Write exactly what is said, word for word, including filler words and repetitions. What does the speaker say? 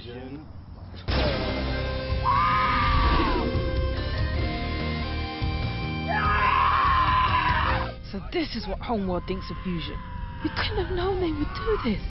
fusion. So this is what Homeworld thinks of fusion. We couldn't have known they would do this.